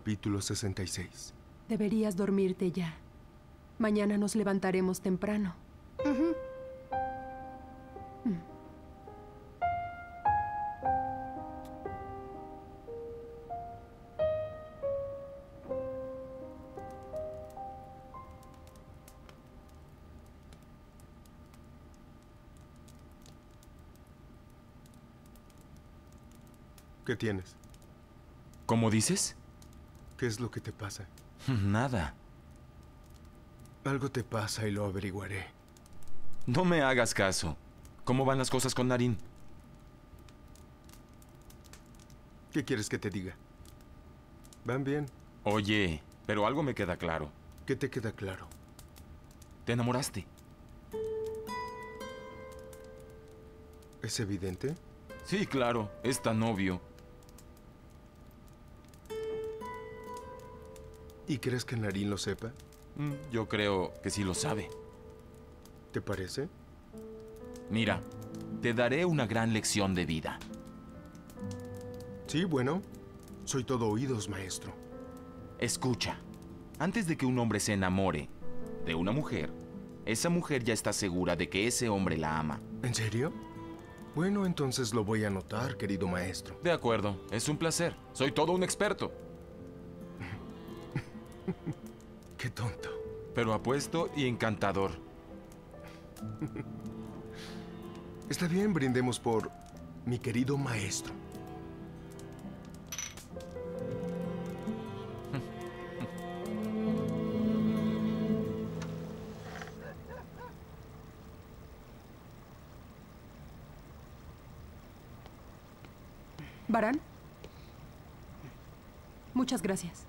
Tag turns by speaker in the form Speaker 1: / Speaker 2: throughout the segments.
Speaker 1: capítulo 66.
Speaker 2: Deberías dormirte ya. Mañana nos levantaremos temprano.
Speaker 1: ¿Qué tienes?
Speaker 3: ¿Cómo dices?
Speaker 1: ¿Qué es lo que te pasa?
Speaker 3: Nada.
Speaker 1: Algo te pasa y lo averiguaré.
Speaker 3: No me hagas caso. ¿Cómo van las cosas con Naren?
Speaker 1: ¿Qué quieres que te diga? Van bien.
Speaker 3: Oye, pero algo me queda claro.
Speaker 1: ¿Qué te queda claro?
Speaker 3: ¿Te enamoraste?
Speaker 1: ¿Es evidente?
Speaker 3: Sí, claro. Es tan obvio.
Speaker 1: ¿Y crees que Naren lo sepa?
Speaker 3: Yo creo que sí lo sabe.
Speaker 1: ¿Te parece?
Speaker 3: Mira, te daré una gran lección de vida.
Speaker 1: Sí, bueno. Soy todo oídos, maestro.
Speaker 3: Escucha. Antes de que un hombre se enamore de una mujer, esa mujer ya está segura de que ese hombre la ama.
Speaker 1: ¿En serio? Bueno, entonces lo voy a anotar, querido maestro.
Speaker 3: De acuerdo. Es un placer. Soy todo un experto.
Speaker 1: Qué tonto.
Speaker 3: Pero apuesto y encantador.
Speaker 1: Está bien, brindemos por mi querido maestro.
Speaker 2: ¿Varán? Muchas gracias.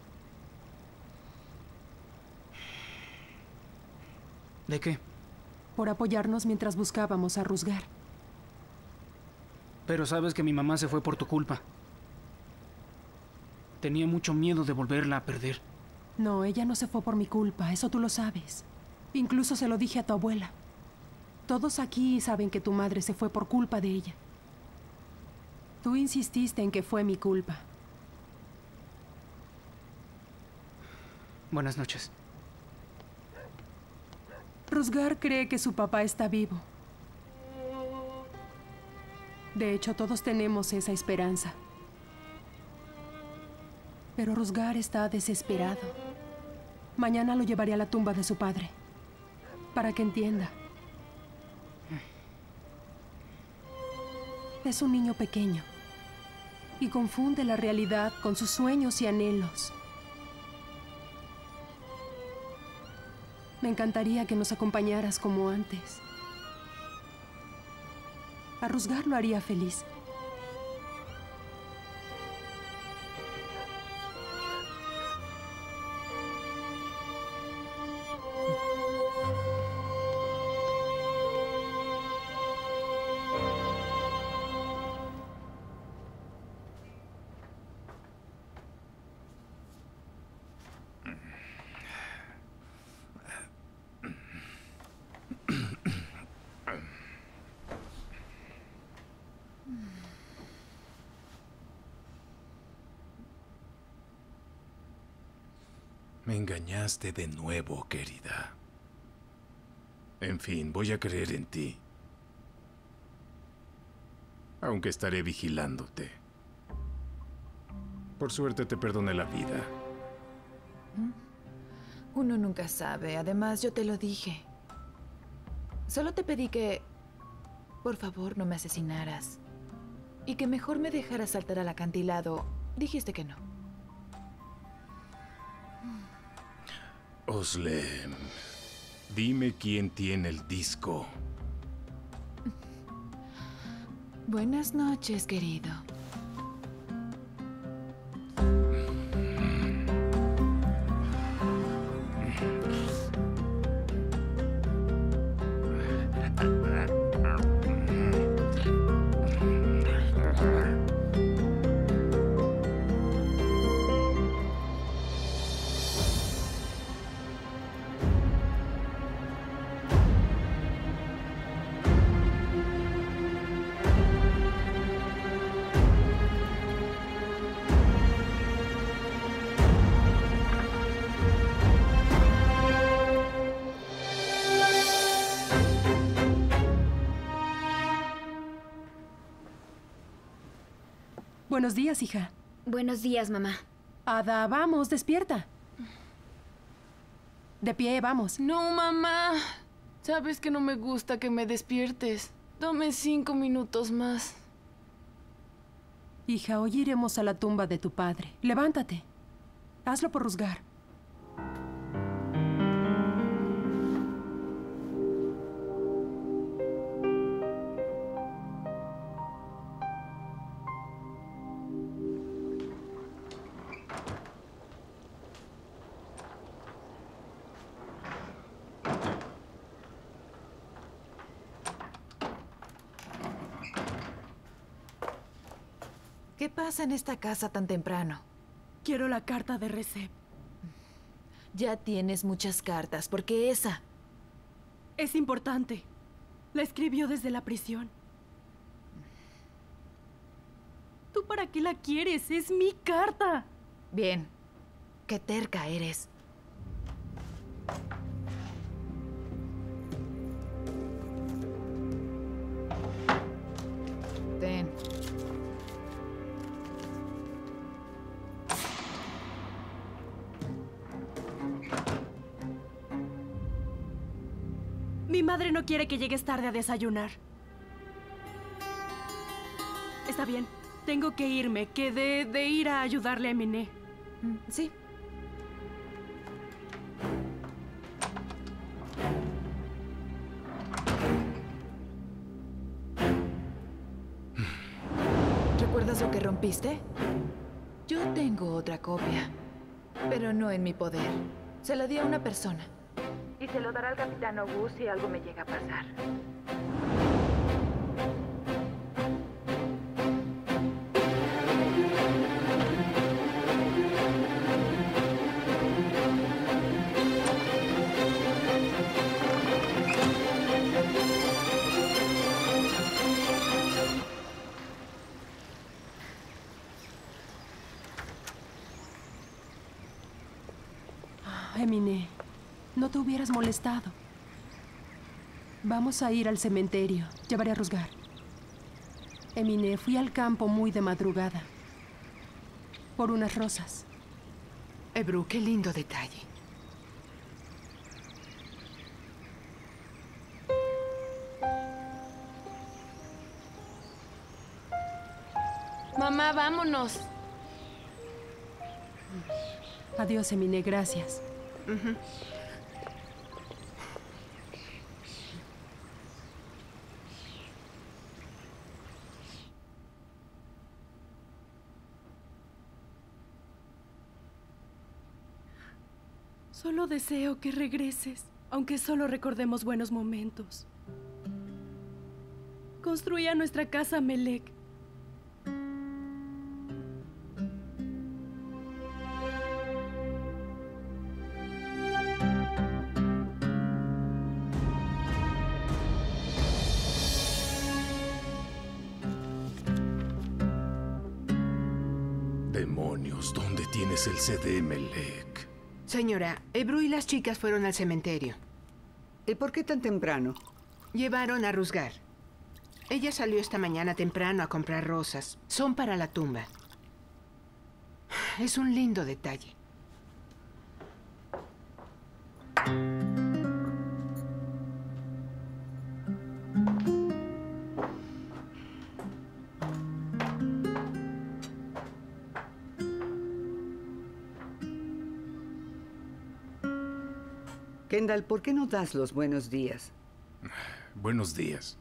Speaker 4: ¿De qué?
Speaker 2: Por apoyarnos mientras buscábamos a Rusgar.
Speaker 4: Pero sabes que mi mamá se fue por tu culpa. Tenía mucho miedo de volverla a perder.
Speaker 2: No, ella no se fue por mi culpa, eso tú lo sabes. Incluso se lo dije a tu abuela. Todos aquí saben que tu madre se fue por culpa de ella. Tú insististe en que fue mi culpa.
Speaker 4: Buenas noches.
Speaker 2: Rusgar cree que su papá está vivo. De hecho, todos tenemos esa esperanza. Pero Rusgar está desesperado. Mañana lo llevaré a la tumba de su padre, para que entienda. Es un niño pequeño y confunde la realidad con sus sueños y anhelos. Me encantaría que nos acompañaras como antes. A Rusgar lo haría feliz.
Speaker 5: Me engañaste de nuevo, querida. En fin, voy a creer en ti. Aunque estaré vigilándote. Por suerte te perdoné la vida.
Speaker 6: Uno nunca sabe. Además, yo te lo dije. Solo te pedí que, por favor, no me asesinaras. Y que mejor me dejaras saltar al acantilado. Dijiste que no.
Speaker 5: Oslem, dime quién tiene el disco.
Speaker 6: Buenas noches, querido.
Speaker 2: Buenos días, hija.
Speaker 7: Buenos días, mamá.
Speaker 2: Ada, vamos, despierta. De pie, vamos.
Speaker 8: No, mamá. Sabes que no me gusta que me despiertes. Dame 5 minutos más.
Speaker 2: Hija, hoy iremos a la tumba de tu padre. Levántate. Hazlo por Rusgar.
Speaker 6: ¿Qué pasa en esta casa tan temprano?
Speaker 9: Quiero la carta de Recep.
Speaker 6: Ya tienes muchas cartas, ¿por qué esa?
Speaker 9: Es importante. La escribió desde la prisión. ¿Tú para qué la quieres? Es mi carta.
Speaker 6: Bien. Qué terca eres. Ten.
Speaker 9: Mi madre no quiere que llegues tarde a desayunar. Está bien. Tengo que irme. Quedé de ir a ayudarle a Eminé.
Speaker 6: Sí. ¿Recuerdas lo que rompiste? Yo tengo otra copia, pero no en mi poder. Se la di a una persona. Y se lo dará al capitán Ogus si algo me llega a pasar.
Speaker 2: Eminé, no te hubieras molestado. Vamos a ir al cementerio. Llevaré a Rusgar. Eminé, fui al campo muy de madrugada. Por unas rosas.
Speaker 10: Ebru, qué lindo detalle.
Speaker 8: Mamá, vámonos.
Speaker 2: Adiós, Eminé, gracias.
Speaker 9: Solo deseo que regreses, aunque solo recordemos buenos momentos. Construía nuestra casa, Melek.
Speaker 5: Demonios, ¿dónde tienes el CD, Melek?
Speaker 10: Señora, Ebru y las chicas fueron al cementerio.
Speaker 11: ¿Y por qué tan temprano?
Speaker 10: Llevaron a Rusgar. Ella salió esta mañana temprano a comprar rosas. Son para la tumba. Es un lindo detalle.
Speaker 11: Kendall, ¿por qué no das los buenos días?
Speaker 5: Buenos días.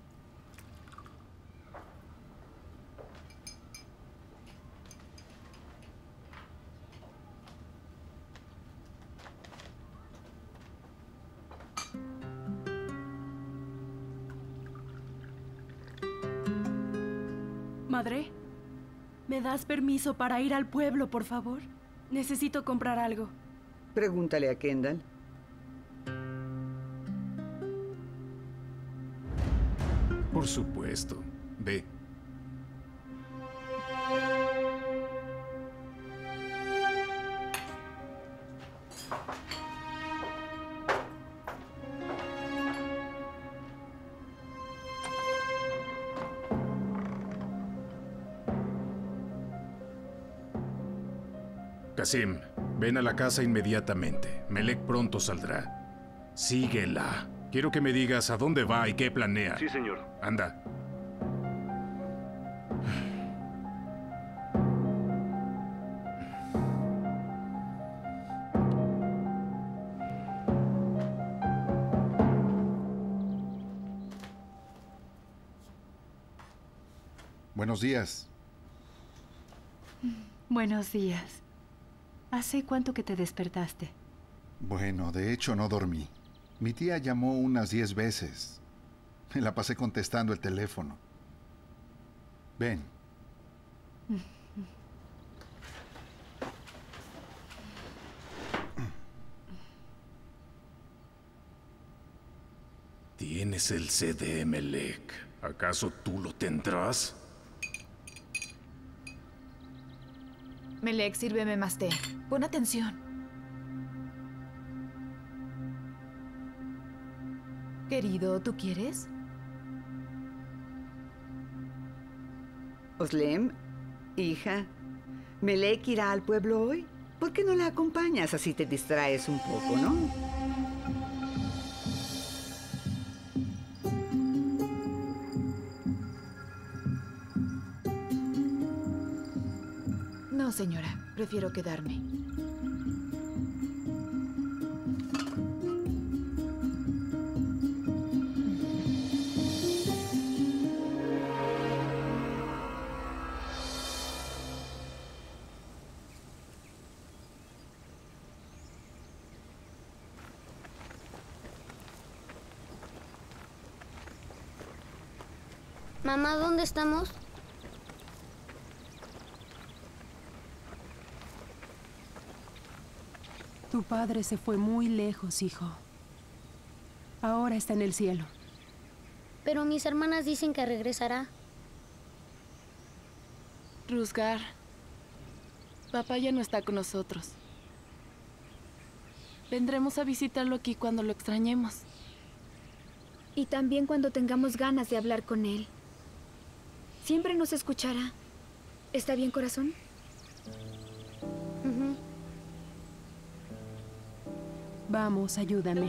Speaker 9: Madre, ¿me das permiso para ir al pueblo, por favor? Necesito comprar algo.
Speaker 11: Pregúntale a Kendall.
Speaker 5: Por supuesto. Ve. Qasim, ven a la casa inmediatamente. Melek pronto saldrá. Síguela. Quiero que me digas a dónde va y qué planea.
Speaker 7: Sí, señor.
Speaker 5: Anda.
Speaker 12: Buenos días.
Speaker 13: Buenos días. ¿Hace cuánto que te despertaste?
Speaker 12: Bueno, de hecho no dormí. Mi tía llamó unas 10 veces. Me la pasé contestando el teléfono. Ven.
Speaker 5: Tienes el CD, Melek. ¿Acaso tú lo tendrás?
Speaker 6: Melek, sírveme más té. Pon atención. Querido, ¿tú quieres?
Speaker 11: Oslem, hija, Melek irá al pueblo hoy. ¿Por qué no la acompañas? Así te distraes un poco, ¿no?
Speaker 6: No, señora. Prefiero quedarme.
Speaker 14: Mamá, ¿dónde estamos?
Speaker 2: Tu padre se fue muy lejos, hijo. Ahora está en el cielo.
Speaker 14: Pero mis hermanas dicen que regresará.
Speaker 8: Rusgar, papá ya no está con nosotros. Vendremos a visitarlo aquí cuando lo extrañemos.
Speaker 15: Y también cuando tengamos ganas de hablar con él. Siempre nos escuchará. ¿Está bien, corazón?
Speaker 2: Vamos, ayúdame.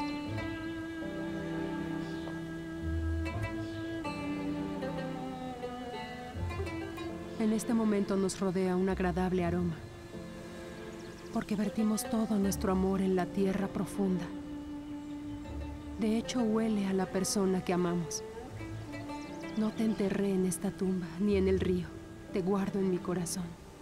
Speaker 2: En este momento nos rodea un agradable aroma, porque vertimos todo nuestro amor en la tierra profunda. De hecho, huele a la persona que amamos. No te enterré en esta tumba, ni en el río. Te guardo en mi corazón.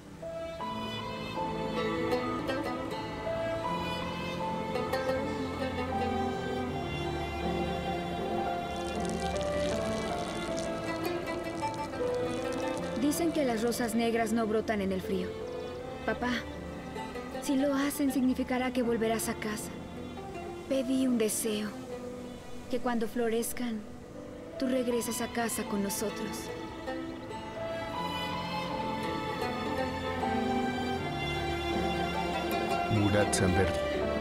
Speaker 15: Dicen que las rosas negras no brotan en el frío. Papá, si lo hacen significará que volverás a casa. Pedí un deseo. Que cuando florezcan, tú regreses a casa con nosotros.
Speaker 1: Murat Sanverdi.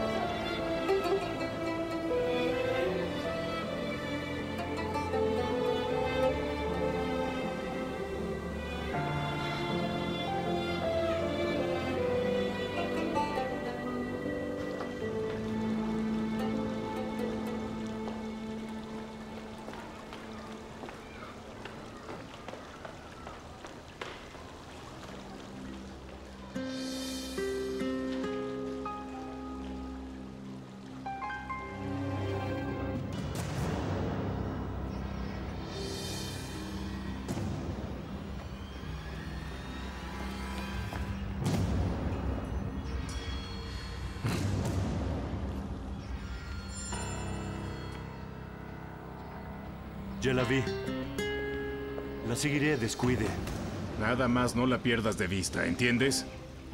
Speaker 7: Ya la vi. La seguiré, descuide.
Speaker 5: Nada más no la pierdas de vista, ¿entiendes?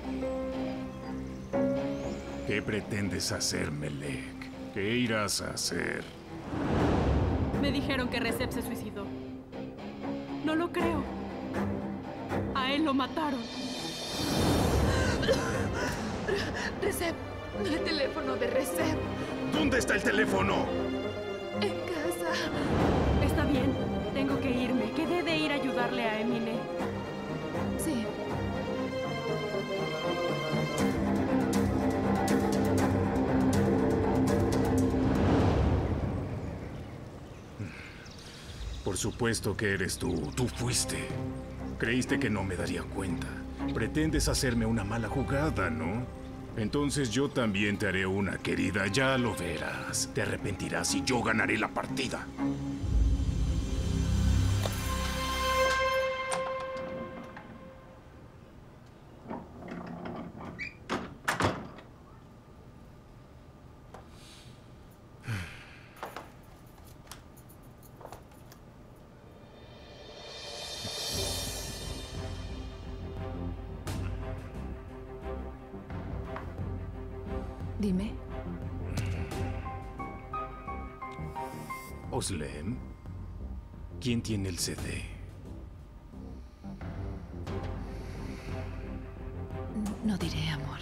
Speaker 5: ¿Qué pretendes hacer, Melek? ¿Qué irás a hacer?
Speaker 9: Me dijeron que Recep se suicidó. No lo creo. A él lo mataron.
Speaker 6: Recep, el teléfono de Recep.
Speaker 5: ¿Dónde está el teléfono?
Speaker 6: En casa.
Speaker 9: Está bien, tengo que irme. Quedé de ir a ayudarle a Emine.
Speaker 6: Sí.
Speaker 5: Por supuesto que eres tú. Tú fuiste. Creíste que no me daría cuenta. Pretendes hacerme una mala jugada, ¿no? Entonces yo también te haré una, querida. Ya lo verás. Te arrepentirás y yo ganaré la partida.
Speaker 6: Dime.
Speaker 5: Oslem, ¿quién tiene el CD?
Speaker 6: No diré, amor.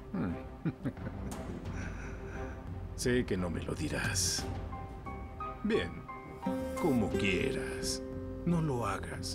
Speaker 5: Sé que no me lo dirás. Bien, como quieras. No lo hagas.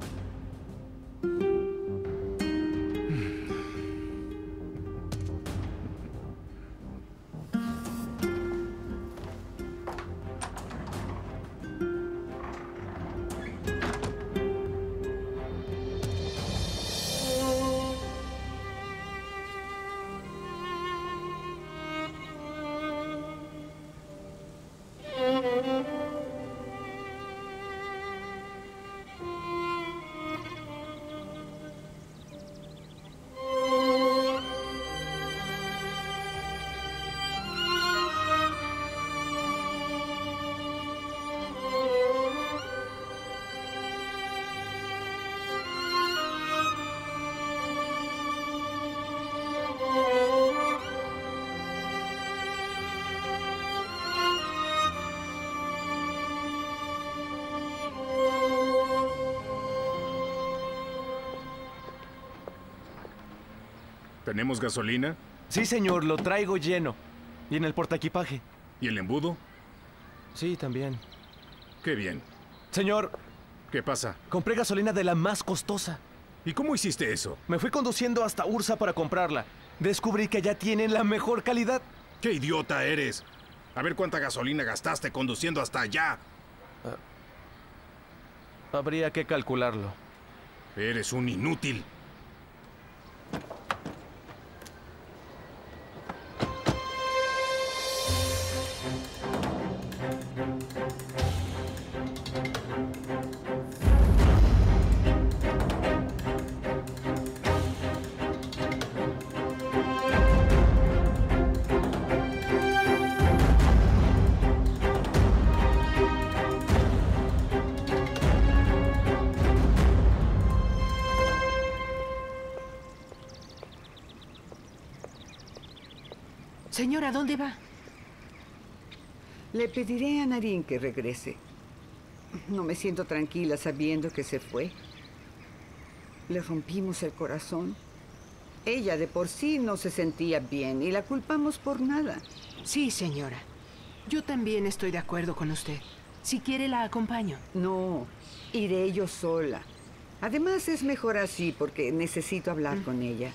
Speaker 5: ¿Tenemos gasolina?
Speaker 16: Sí, señor, lo traigo lleno. Y en el portaequipaje.
Speaker 5: ¿Y el embudo?
Speaker 16: Sí, también.
Speaker 5: Qué bien.
Speaker 16: Señor.
Speaker 5: ¿Qué pasa?
Speaker 16: Compré gasolina de la más costosa.
Speaker 5: ¿Y cómo hiciste eso?
Speaker 16: Me fui conduciendo hasta Ursa para comprarla. Descubrí que allá tienen la mejor calidad.
Speaker 5: ¡Qué idiota eres! A ver cuánta gasolina gastaste conduciendo hasta allá.
Speaker 16: Habría que calcularlo.
Speaker 5: Eres un inútil.
Speaker 10: Señora, ¿dónde va?
Speaker 11: Le pediré a Naren que regrese. No me siento tranquila sabiendo que se fue. Le rompimos el corazón. Ella de por sí no se sentía bien y la culpamos por nada.
Speaker 10: Sí, señora. Yo también estoy de acuerdo con usted. Si quiere, la acompaño.
Speaker 11: No, iré yo sola. Además, es mejor así porque necesito hablar con ella.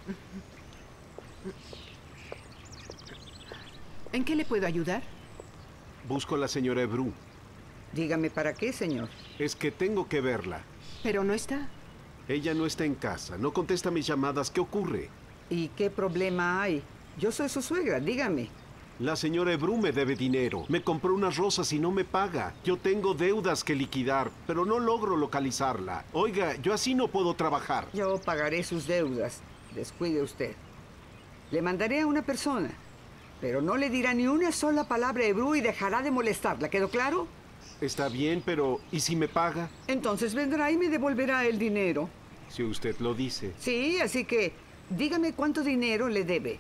Speaker 10: ¿En qué le puedo ayudar?
Speaker 17: Busco a la señora Ebru.
Speaker 11: Dígame para qué, señor.
Speaker 17: Es que tengo que verla.
Speaker 10: ¿Pero no está?
Speaker 17: Ella no está en casa, no contesta mis llamadas. ¿Qué ocurre?
Speaker 11: ¿Y qué problema hay? Yo soy su suegra, dígame.
Speaker 17: La señora Ebru me debe dinero. Me compró unas rosas y no me paga. Yo tengo deudas que liquidar, pero no logro localizarla. Oiga, yo así no puedo trabajar.
Speaker 11: Yo pagaré sus deudas. Descuide usted. Le mandaré a una persona, pero no le dirá ni una sola palabra a Ebru y dejará de molestarla. ¿Quedó claro?
Speaker 17: Está bien, pero ¿y si me paga?
Speaker 11: Entonces vendrá y me devolverá el dinero.
Speaker 17: Si usted lo dice.
Speaker 11: Sí, así que dígame cuánto dinero le debe.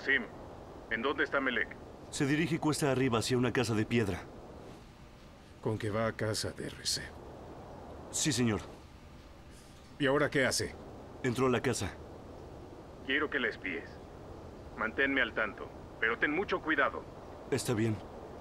Speaker 5: Kasim, ¿en dónde está Melek?
Speaker 7: Se dirige cuesta arriba hacia una casa de piedra.
Speaker 5: Con que va a casa de Recep.
Speaker 7: Sí, señor.
Speaker 5: ¿Y ahora qué hace?
Speaker 7: Entró a la casa.
Speaker 5: Quiero que la espíes. Manténme al tanto, pero ten mucho cuidado.
Speaker 7: Está bien.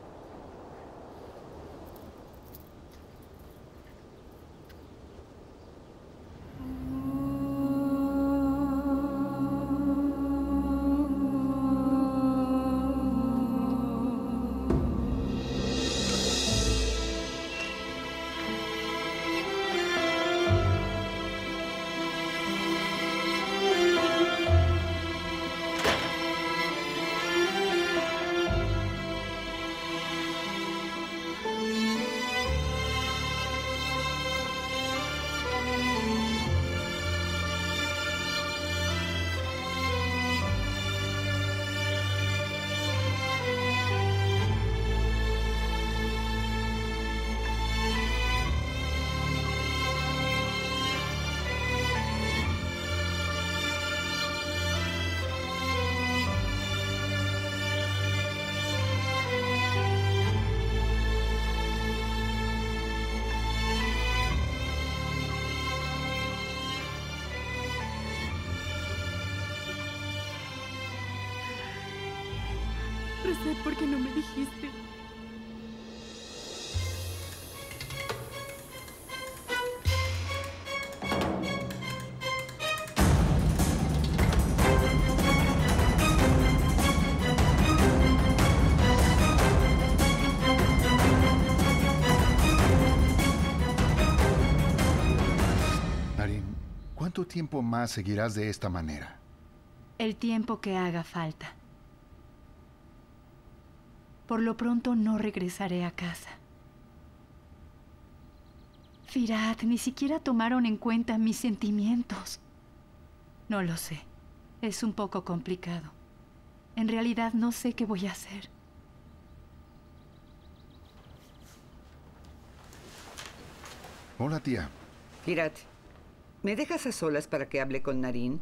Speaker 9: Recep, ¿por qué no me dijiste?
Speaker 12: Naren, ¿cuánto tiempo más seguirás de esta manera?
Speaker 13: El tiempo que haga falta. Por lo pronto no regresaré a casa. Firat, ni siquiera tomaron en cuenta mis sentimientos. No lo sé. Es un poco complicado. En realidad no sé qué voy a hacer.
Speaker 12: Hola, tía.
Speaker 11: Firat, ¿me dejas a solas para que hable con Naren?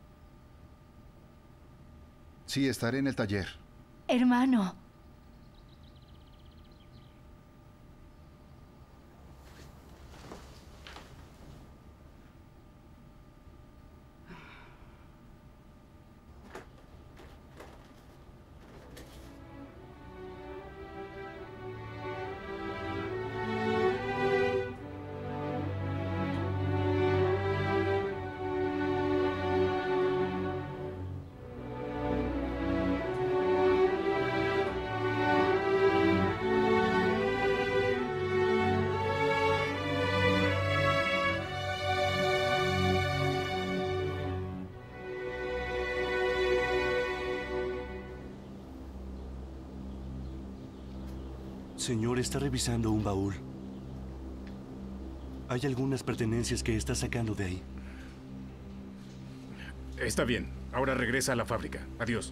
Speaker 12: Sí, estaré en el taller.
Speaker 13: Hermano.
Speaker 7: Señor, está revisando un baúl. Hay algunas pertenencias que está sacando de ahí.
Speaker 5: Está bien. Ahora regresa a la fábrica. Adiós.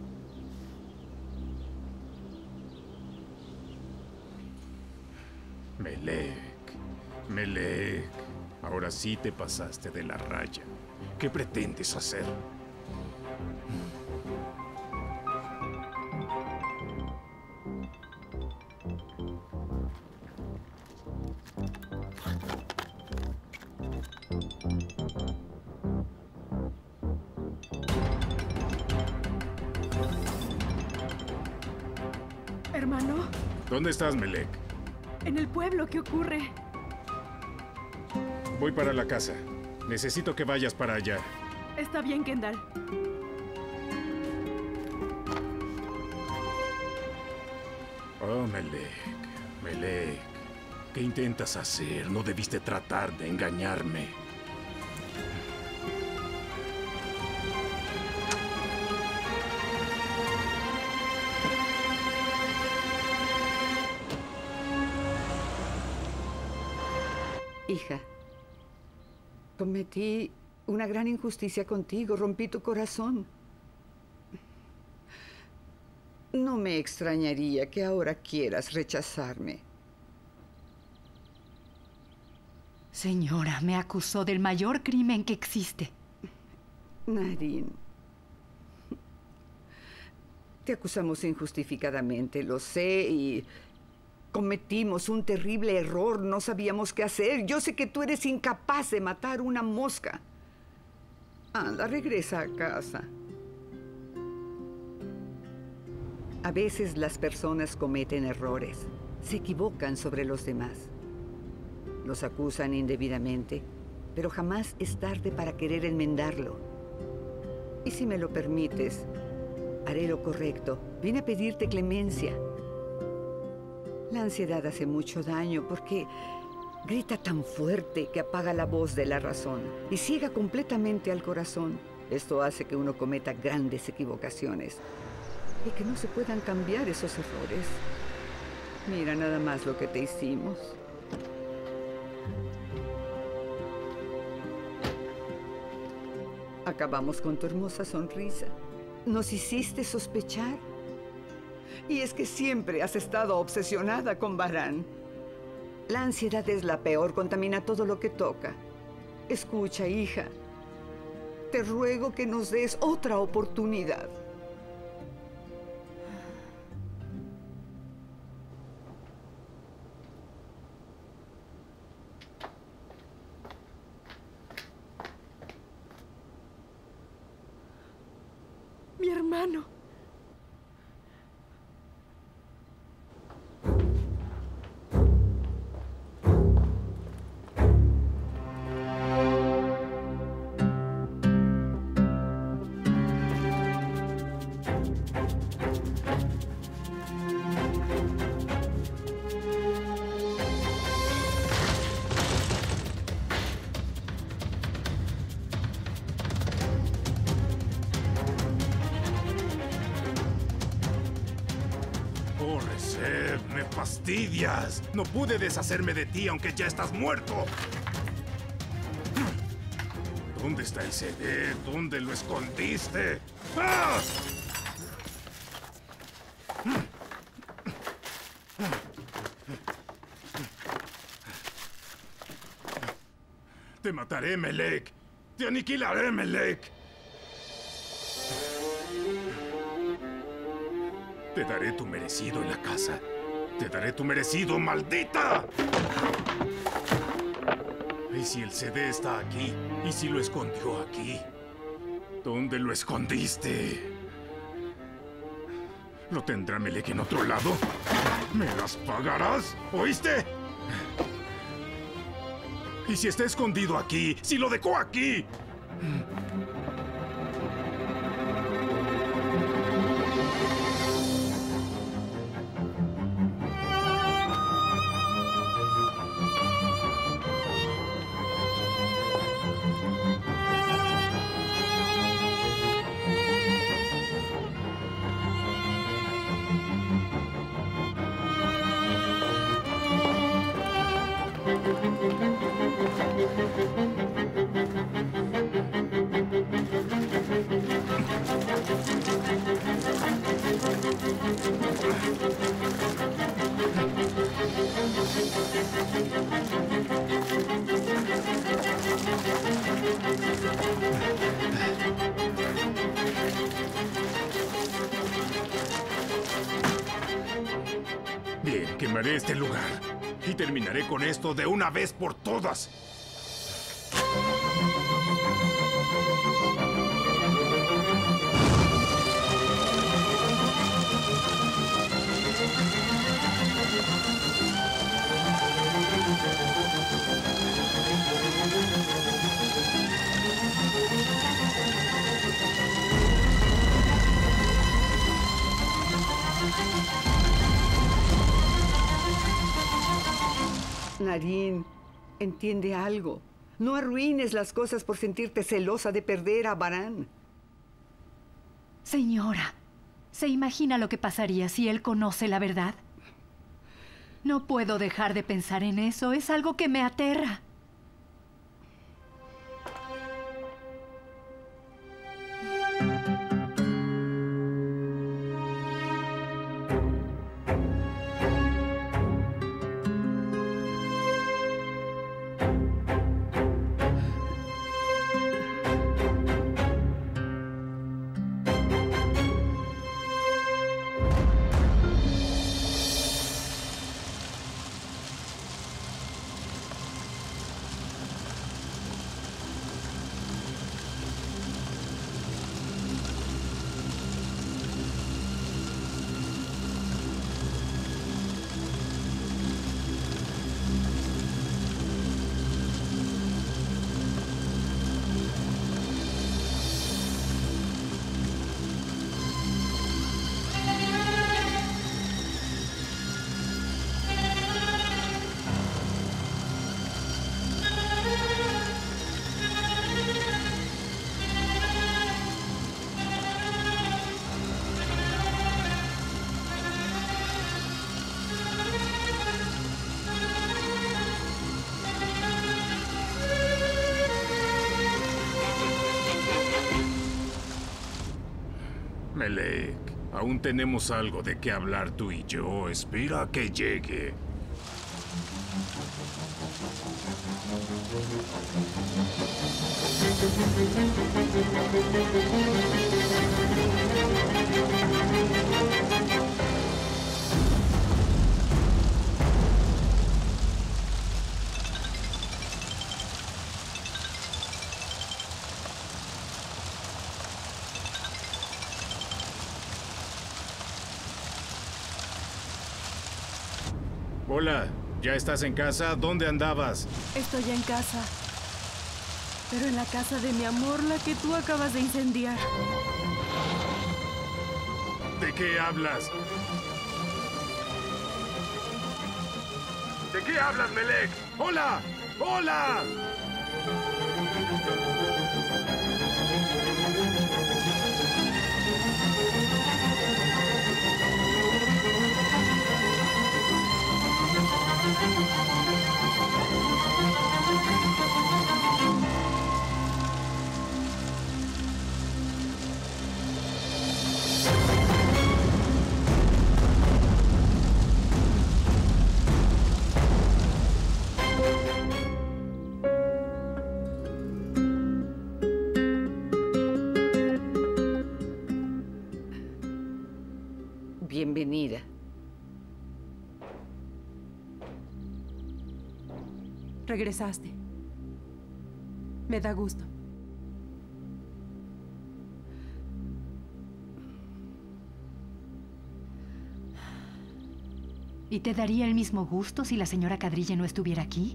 Speaker 5: Melek. Ahora sí te pasaste de la raya. ¿Qué pretendes hacer?
Speaker 2: Hermano,
Speaker 5: ¿Dónde estás, Melek?
Speaker 2: en el pueblo, ¿qué ocurre?
Speaker 5: Voy para la casa. Necesito que vayas para allá.
Speaker 2: Está bien, Kendall.
Speaker 5: Oh, Melek. ¿Qué intentas hacer? No debiste tratar de engañarme.
Speaker 11: Hija, cometí una gran injusticia contigo, rompí tu corazón. No me extrañaría que ahora quieras rechazarme.
Speaker 13: Señora, me acusó del mayor crimen que existe.
Speaker 11: Naren, Te acusamos injustificadamente, lo sé, y cometimos un terrible error. No sabíamos qué hacer. Yo sé que tú eres incapaz de matar una mosca. Anda, regresa a casa. A veces las personas cometen errores. Se equivocan sobre los demás. Los acusan indebidamente, pero jamás es tarde para querer enmendarlo. Y si me lo permites, haré lo correcto. Vine a pedirte clemencia. La ansiedad hace mucho daño porque grita tan fuerte que apaga la voz de la razón y ciega completamente al corazón. Esto hace que uno cometa grandes equivocaciones y que no se puedan cambiar esos errores. Mira nada más lo que te hicimos. Acabamos con tu hermosa sonrisa. Nos hiciste sospechar. Y es que siempre has estado obsesionada con Varán. La ansiedad es la peor, contamina todo lo que toca. Escucha, hija. Te ruego que nos des otra oportunidad.
Speaker 2: Mi hermano.
Speaker 5: Me fastidias. No pude deshacerme de ti aunque ya estás muerto. ¿Dónde está el CD? ¿Dónde lo escondiste? ¡Ah! Te mataré, Melek. Te aniquilaré, Melek. Te daré tu merecido en la casa. Te daré tu merecido, maldita. ¿Y si el CD está aquí? ¿Y si lo escondió aquí? ¿Dónde lo escondiste? ¿Lo tendrá Melek en otro lado? ¿Me las pagarás? ¿Oíste? ¿Y si está escondido aquí? ¿Si lo dejó aquí? Bien, quemaré este lugar y terminaré con esto de una vez por todas.
Speaker 11: Naren, entiende algo. No arruines las cosas por sentirte celosa de perder a Varán.
Speaker 13: Señora, ¿se imagina lo que pasaría si él conoce la verdad? No puedo dejar de pensar en eso. Es algo que me aterra.
Speaker 5: Melek, aún tenemos algo de qué hablar tú y yo. Espera a que llegue. Hola, ¿ya estás en casa? ¿Dónde andabas?
Speaker 9: Estoy en casa. Pero en la casa de mi amor, la que tú acabas de incendiar.
Speaker 5: ¿De qué hablas? ¿De qué hablas, Melek? ¡Hola! ¡Hola!
Speaker 11: Bienvenida.
Speaker 2: Regresaste. Me da gusto.
Speaker 13: ¿Y te daría el mismo gusto si la señora Cadrille no estuviera aquí?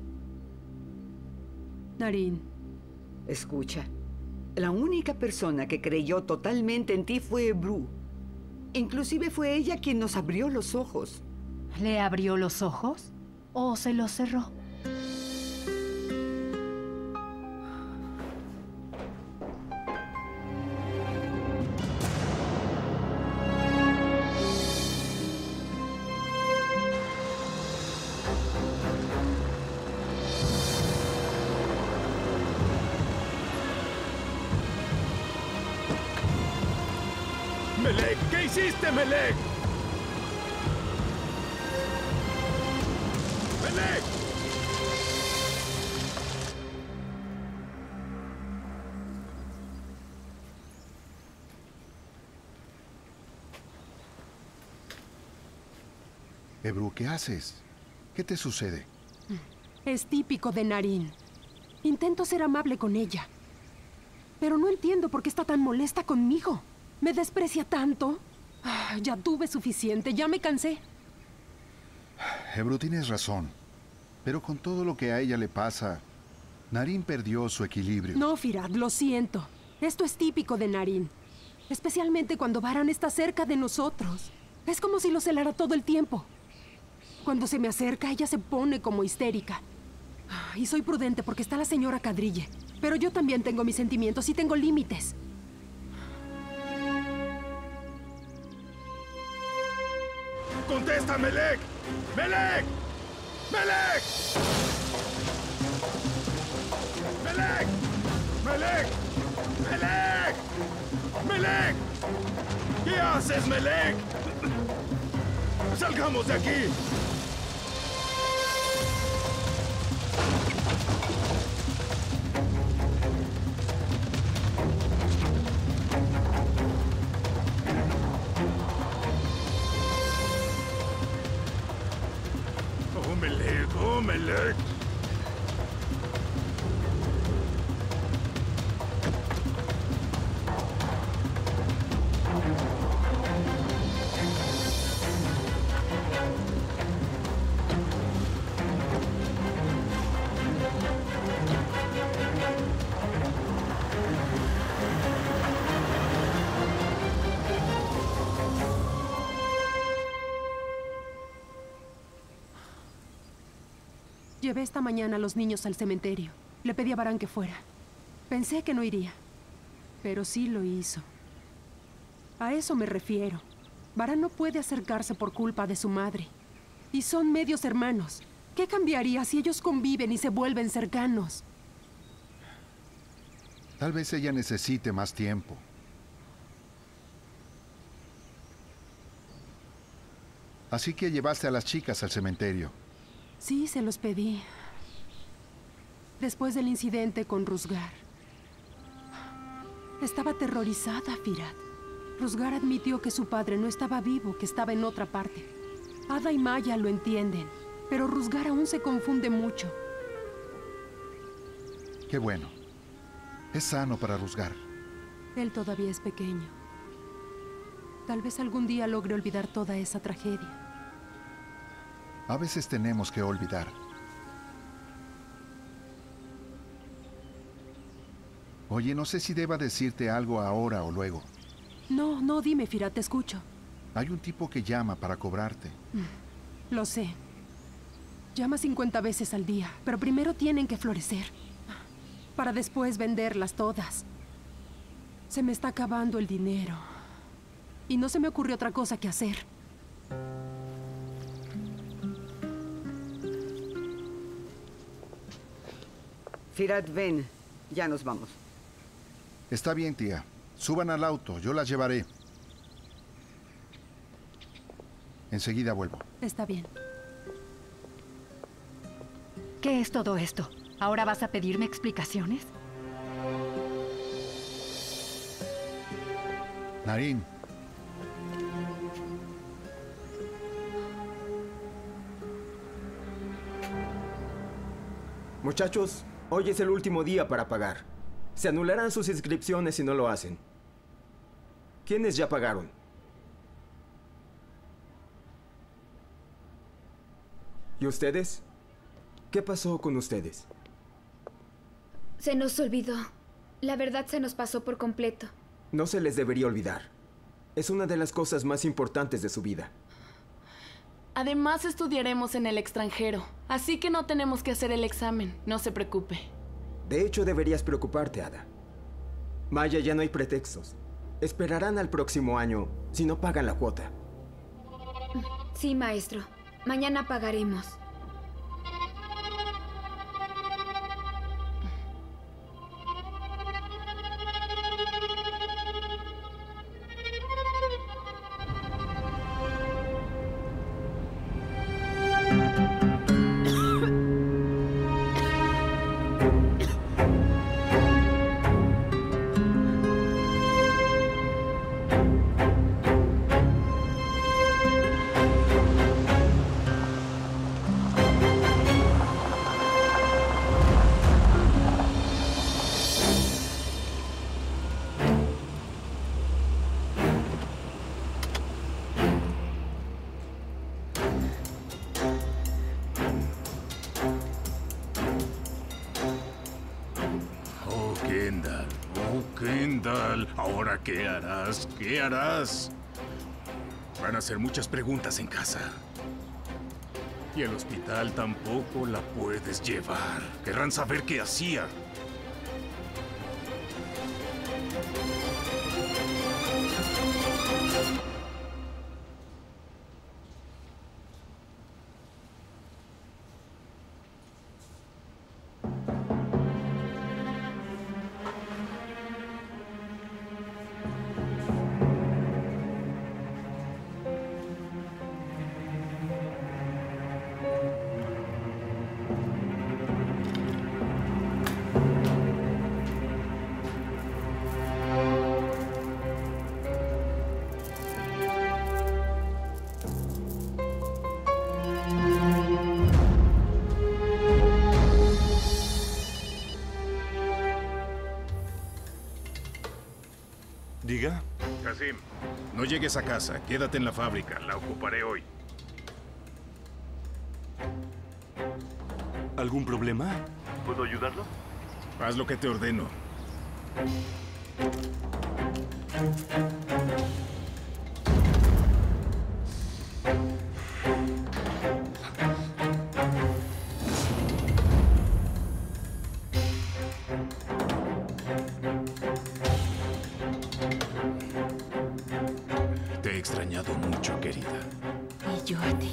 Speaker 2: Naren.
Speaker 11: Escucha, la única persona que creyó totalmente en ti fue Bru. Inclusive fue ella quien nos abrió los ojos.
Speaker 13: ¿Le abrió los ojos o se los cerró?
Speaker 5: ¡Melek! ¿Qué hiciste, Melek? ¡Melek!
Speaker 12: Ebru, ¿qué haces? ¿Qué te sucede?
Speaker 2: Es típico de Naren. Intento ser amable con ella. Pero no entiendo por qué está tan molesta conmigo. ¿Me desprecia tanto? Ya tuve suficiente, ya me cansé.
Speaker 12: Ebru, tienes razón. Pero con todo lo que a ella le pasa, Naren perdió su equilibrio.
Speaker 2: No, Firad, lo siento. Esto es típico de Naren. Especialmente cuando Baran está cerca de nosotros. Es como si lo celara todo el tiempo. Cuando se me acerca, ella se pone como histérica. Y soy prudente porque está la señora Cadrille. Pero yo también tengo mis sentimientos y tengo límites.
Speaker 5: ¡Contesta, Melek! ¡Melek! ¡Melek! ¡Melek! ¡Melek! ¡Melek! ¡Melek! ¿Qué haces, Melek? ¡Salgamos de aquí! ¡Oh, Melek!
Speaker 2: Llevé esta mañana a los niños al cementerio. Le pedí a Baran que fuera. Pensé que no iría, pero sí lo hizo. A eso me refiero. Baran no puede acercarse por culpa de su madre. Y son medios hermanos. ¿Qué cambiaría si ellos conviven y se vuelven cercanos?
Speaker 12: Tal vez ella necesite más tiempo. Así que llevaste a las chicas al cementerio.
Speaker 2: Sí, se los pedí. Después del incidente con Rusgar. Estaba aterrorizada, Firat. Rusgar admitió que su padre no estaba vivo, que estaba en otra parte. Ada y Maya lo entienden, pero Rusgar aún se confunde mucho.
Speaker 12: Qué bueno. Es sano para Rusgar.
Speaker 2: Él todavía es pequeño. Tal vez algún día logre olvidar toda esa tragedia.
Speaker 12: A veces tenemos que olvidar. Oye, no sé si deba decirte algo ahora o luego.
Speaker 2: No, dime, Firat, te escucho.
Speaker 12: Hay un tipo que llama para cobrarte.
Speaker 2: Lo sé. Llama 50 veces al día, pero primero tienen que florecer. Para después venderlas todas. Se me está acabando el dinero. Y no se me ocurrió otra cosa que hacer.
Speaker 11: Firat, ven. Ya nos vamos.
Speaker 12: Está bien, tía. Suban al auto, yo las llevaré. Enseguida vuelvo.
Speaker 2: Está bien.
Speaker 13: ¿Qué es todo esto? ¿Ahora vas a pedirme explicaciones?
Speaker 12: Naren.
Speaker 18: Muchachos, hoy es el último día para pagar. Se anularán sus inscripciones si no lo hacen. ¿Quiénes ya pagaron? ¿Y ustedes? ¿Qué pasó con ustedes?
Speaker 15: Se nos olvidó. La verdad se nos pasó por completo.
Speaker 18: No se les debería olvidar. Es una de las cosas más importantes de su vida.
Speaker 8: Además, estudiaremos en el extranjero, así que no tenemos que hacer el examen. No se preocupe.
Speaker 18: De hecho, deberías preocuparte, Ada. Maya, ya no hay pretextos. Esperarán al próximo año si no pagan la cuota.
Speaker 15: Sí, maestro. Mañana pagaremos.
Speaker 5: Kendall, ¿ahora qué harás? ¿Qué harás? Van a hacer muchas preguntas en casa. Y al hospital tampoco la puedes llevar. Querrán saber qué hacía.
Speaker 7: Diga.
Speaker 5: Kasim, no llegues a casa. Quédate en la fábrica. La ocuparé hoy.
Speaker 7: ¿Algún problema? ¿Puedo ayudarlo?
Speaker 5: Haz lo que te ordeno. Te he extrañado mucho, querida.
Speaker 15: Y yo a ti.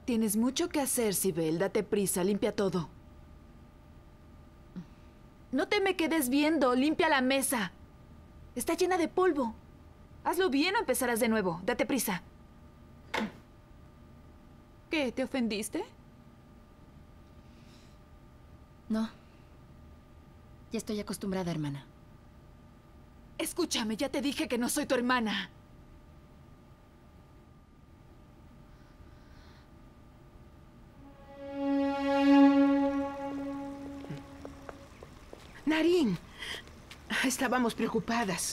Speaker 6: Tienes mucho que hacer, Sibel. Date prisa, limpia todo. No te me quedes viendo, limpia la mesa. Está llena de polvo. Hazlo bien o empezarás de nuevo. Date prisa. ¿Qué? ¿Te ofendiste?
Speaker 19: No. Ya estoy acostumbrada, hermana.
Speaker 6: Escúchame, ya te dije que no soy tu hermana.
Speaker 10: Naren, estábamos preocupadas.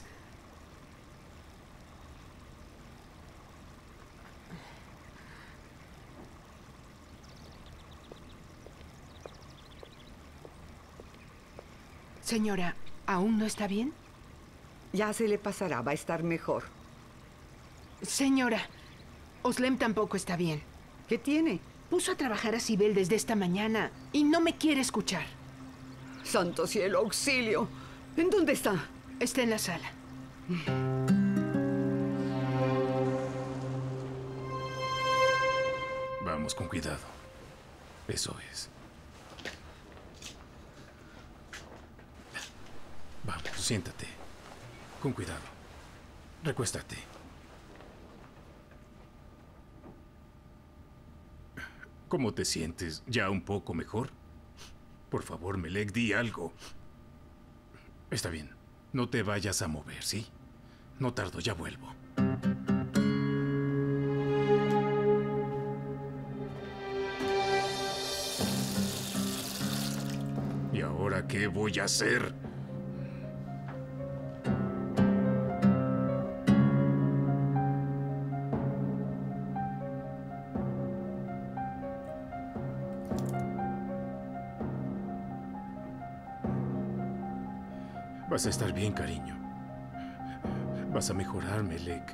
Speaker 10: Señora, ¿aún no está bien?
Speaker 11: Ya se le pasará, va a estar mejor.
Speaker 10: Señora, Oslem tampoco está bien.
Speaker 11: ¿Qué tiene?
Speaker 10: Puso a trabajar a Sibel desde esta mañana y no me quiere escuchar.
Speaker 11: Santo cielo, auxilio. ¿En dónde está?
Speaker 10: Está en la sala.
Speaker 5: Vamos con cuidado. Eso es. Vamos, siéntate. Con cuidado. Recuéstate. ¿Cómo te sientes? ¿Ya un poco mejor? Por favor, Melek, di algo. Está bien. No te vayas a mover, ¿sí? No tardo, ya vuelvo. ¿Y ahora qué voy a hacer? Vas a estar bien, cariño. Vas a mejorar, Melek.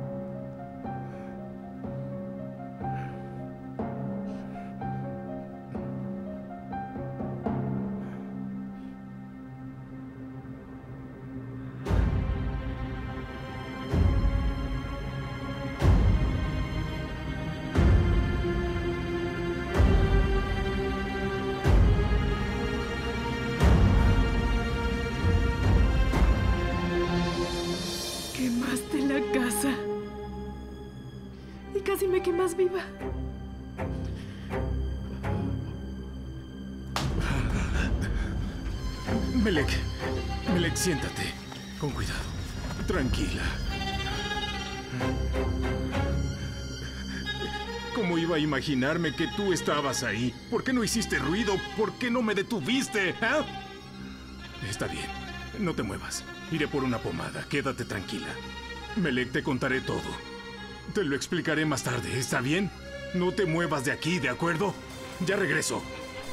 Speaker 9: Quemaste la casa. Y casi me quemas viva.
Speaker 5: Melek, Melek, siéntate. Con cuidado. Tranquila. ¿Cómo iba a imaginarme que tú estabas ahí? ¿Por qué no hiciste ruido? ¿Por qué no me detuviste? ¿Eh? Está bien. No te muevas. Iré por una pomada. Quédate tranquila. Melek, te contaré todo. Te lo explicaré más tarde. ¿Está bien? No te muevas de aquí, ¿de acuerdo? Ya regreso.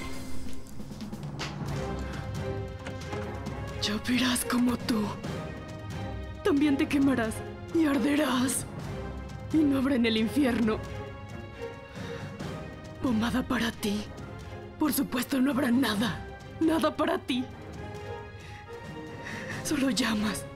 Speaker 9: Lloverás como tú. También te quemarás y arderás. Y no habrá en el infierno pomada para ti. Por supuesto, no habrá nada. Nada para ti. Solo llamas.